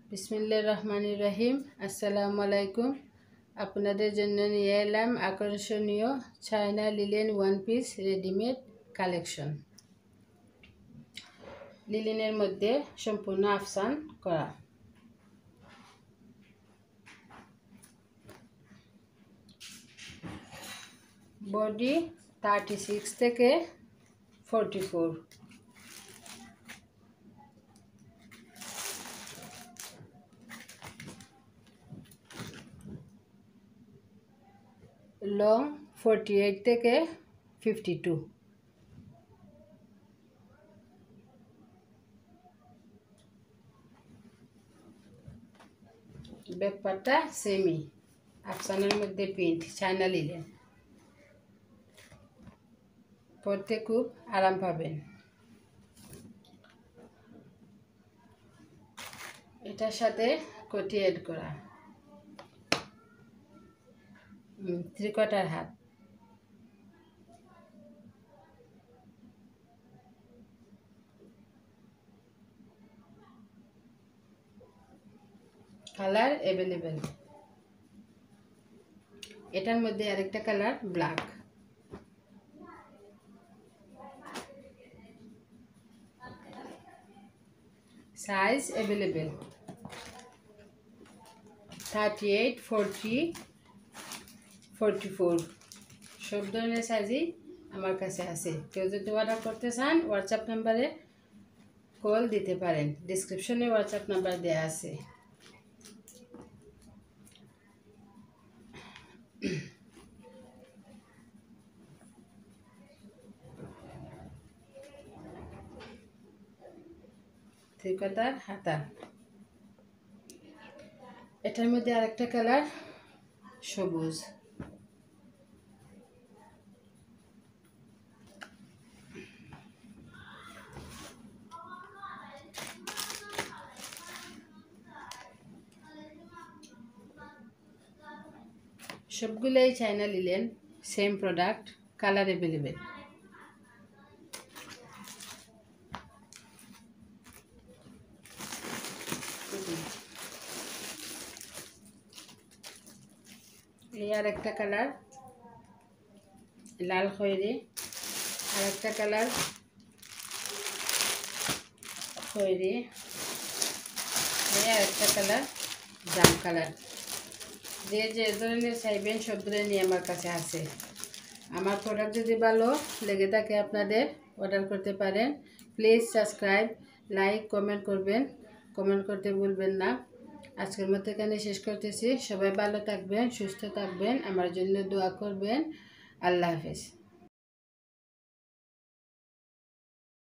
বিসমিল্লাহির রহমানির রহিম। আসসালামু আলাইকুম। আপনাদের জন্য নিয়ে এলাম আকর্ষণীয় China linen one piece readymade collection. লিলেনের মধ্যে সম্পূর্ণ আফসান করা। বডি 36 থেকে 44। লং 48 থেকে 52। ব্যাকপার্টটা সেমি আফসানের মধ্যে প্রিন্ট চায়না লিলেন। পরতে খুব আরাম পাবেন। এটার সাথে কোটি অ্যাড করা, 3/4 হাত। Colour available. এটার মধ্যে আরেকটা কালার ব্ল্যাক। সাইজ অ্যাভেলেবেল 38, 40, 44 সব ধরনের সাইজই আমার কাছে আছে। কেউ যদি অর্ডার করতে চান হোয়াটসঅ্যাপ নাম্বারে কল দিতে পারেন। ডিসক্রিপশনে হোয়াটসঅ্যাপ নাম্বার দেওয়া আছে। ত্রিকোটার হাতা। এটার মধ্যে আরেকটা কালার সবুজ। সবগুলোই China linen, same product, colour available. এই আর একটা কালার লাল খয়েরি, আর একটা কালার খয়েরি, এই আর একটা কালার জাম কালার। যে যে ধরনের চাইবেন সব ধরনের আমার কাছে আছে। আমার প্রোডাক্ট যদি ভালো লেগে থাকে আপনাদের অর্ডার করতে পারেন। প্লিজ সাবস্ক্রাইব, লাইক, কমেন্ট করবেন। কমেন্ট করতে ভুলবেন না। আজকের মতো এখানে শেষ করতেছি। সবাই ভালো থাকবেন, সুস্থ থাকবেন, আমার জন্য দোয়া করবেন। আল্লাহ হাফেজ।